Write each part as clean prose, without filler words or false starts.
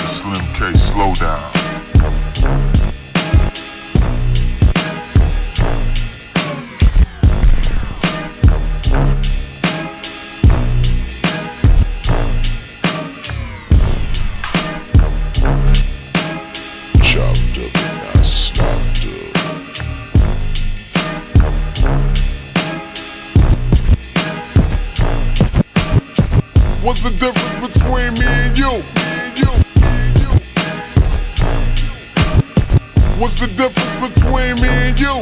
Slim K, slow down. Chopped up and I stopped up. What's the difference between me and you? What's the difference between me and you?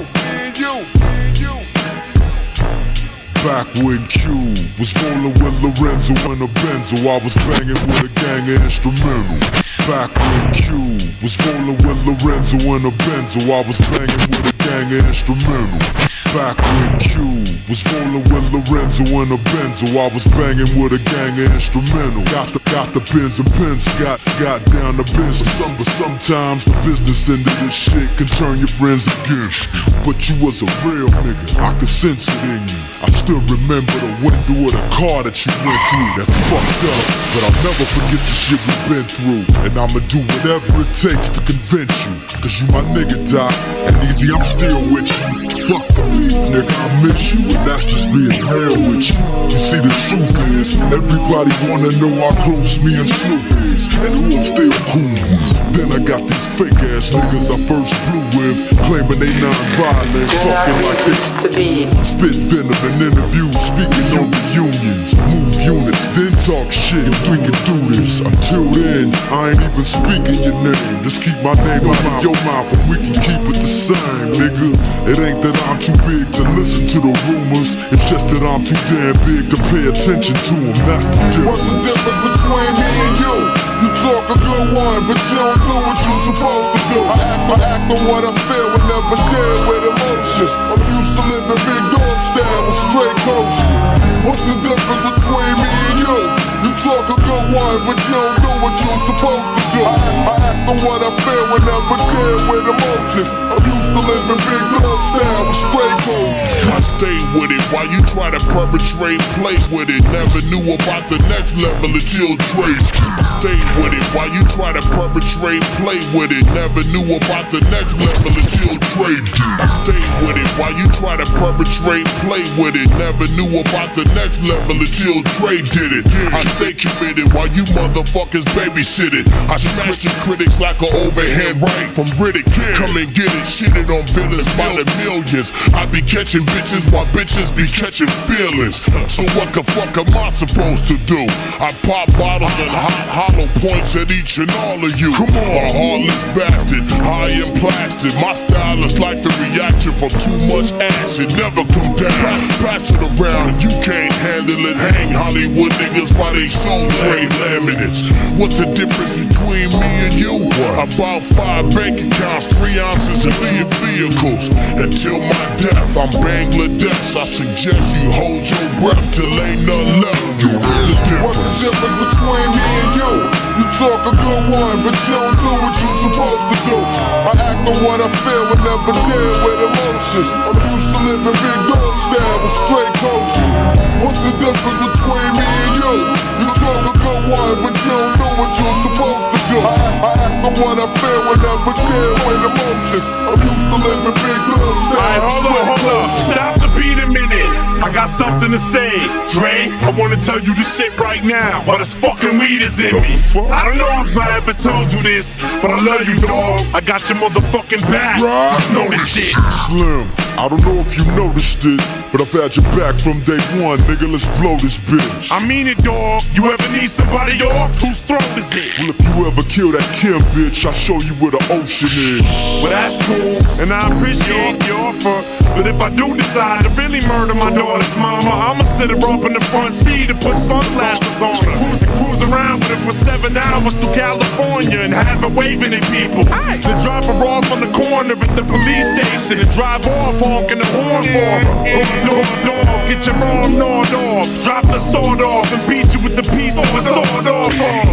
Back when Q was rolling with Lorenzo in a Benzo, I was banging with a gang of instrumental. Back when Q was rolling with Lorenzo in a Benzo, I was banging with a gang of instrumental. Back when Q was rolling with Lorenzo in a Benzo, I was banging with a gang of instrumental. Got the pins and pins, got down the business. But sometimes the business end of this shit can turn your friends against you. But you was a real nigga, I could sense it in you. I still remember the window of the car that you went through. That's fucked up, but I'll never forget the shit we've been through. And I'ma do whatever it takes to convince you. Cause you my nigga, Doc, and easy, I'm still with you. Fuck the beef, nigga, I miss you, and that's just being real with you. You see, the truth is, everybody wanna know how close me and Snoop is, and who I'm still cool with. Then I got these fake ass niggas I first flew with, claiming they non-violent, talking like they spit venom in interviews, speaking on reunions, move units, then talk shit. We can do this. Until then, I ain't even speaking your name. Just keep my name out of your mouth, and we can keep it the same, nigga. It ain't that I'm too big to listen to the rumors, it's just that I'm too damn big to pay attention to them. That's the difference. What's the difference between me and you? You talk a good one, but you don't do what you're supposed to do. I act on what I feel and never deal with emotions. I'm used to living big dog style with straight coaches. What's the difference between me and you? You talk a good one, but you don't do what you're supposed to do. I act on what I feel and never deal with emotions. I'm used to living big dog style with straight coaches. I stay with it while you try to perpetrate, play with it. Never knew about the next level until Drake. Stay with it while you try to perpetrate, play with it. Never knew about the next level until Drake did. I stay with it while you try to perpetrate, play with it. Never knew about the next level until Drake did it. I stay committed while you motherfuckers babysit it. I smash the critics like an overhand right from Riddick. Come and get it, shitted on villains by the millions. I be catching bitches while bitches be catching feelings. So what the fuck am I supposed to do? I pop bottles and hot hollow points at each and all of you. Come on, a heartless bastard, high and plastic. My style is like the reaction from too much acid. Never come down, pass it around, you can't handle it. Hang Hollywood niggas by they soul trade laminates. What's the difference between me and you? About 5 bank accounts, 3 ounces of vehicles. Until my death, I'm Bangladesh. I suggest you hold your breath till ain't none left. What's the difference between me and you? You talk a good one, but you don't do what you're supposed to do. I act on what I feel and never deal with emotions. I'm used to living big dog style with straight coaches. What's the difference between me and you? You talk a good one, but you don't do what you're supposed to do. I act on what I feel and never deal with emotions. I'm used to living big dog style. Alright, hold up. Stop the beat a minute. I got something to say. Dre, I wanna tell you this shit right now, but this fucking weed is in me. I don't know if I ever told you this, but I love you, dog. I got your motherfucking back. Just know this shit. Slim, I don't know if you noticed it, but I've had your back from day one, nigga. Let's blow this bitch. I mean it, dog. You ever need somebody off? Whose throat is it? Well, if you ever kill that Kim bitch, I'll show you where the ocean is. Well, that's cool, and I appreciate your offer. But if I do decide to really murder my daughter's mama, I'ma sit her up in the front seat and put sunglasses on her. Cruise around with her for 7 hours to California and have her waving at people. Then drop her off on the corner at the police station and drive off honking the horn for her. Dog, get your arm gnawed off. Drop the sword off and beat you with the piece of a sword off.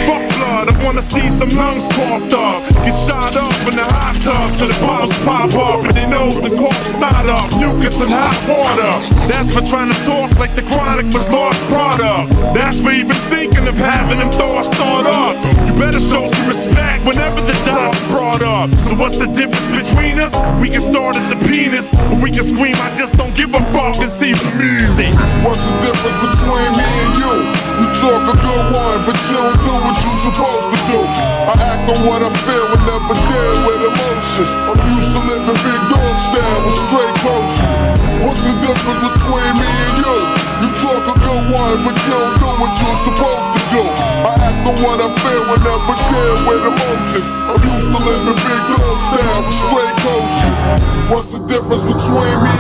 Fuck blood, I wanna see some lungs puffed up. Get shot up in the hot tub till the bottles pop up. And they know the cough's not up. Mucus and hot water. That's for trying to talk like the chronic was lost product. That's for even thinking of having them thoughts thought up. You better show some respect whenever the dog's brought up. So what's the difference between us? We can start at the penis, or we can scream, I just don't give a fuck, and see the music. What's the difference between me and you? You talk a good one, but you don't do what you supposed to do. I act on what I feel and never deal with emotions. I'm used to living big dog style with straight coaches. What's the difference between me and you? You talk a good one, but you don't do what you're supposed to do. I act on what I feel and never deal with emotions. I'm used to living big dog style with straight coaches. What's the difference between me